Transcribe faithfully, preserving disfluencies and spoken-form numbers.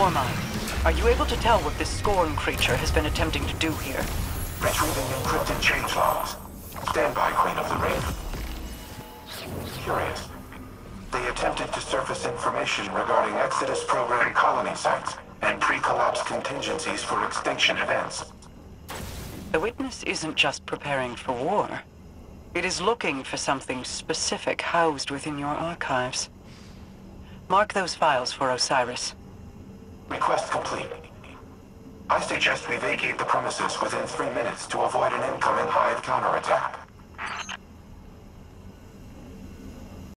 Warmind, are you able to tell what this Scorn creature has been attempting to do here? Retrieving encrypted change logs. Stand by, Queen of the Reef. Curious. They attempted to surface information regarding Exodus program colony sites and pre-collapse contingencies for extinction events. The witness isn't just preparing for war. It is looking for something specific housed within your archives. Mark those files for Osiris. Request complete. I suggest we vacate the premises within three minutes to avoid an incoming Hive counterattack.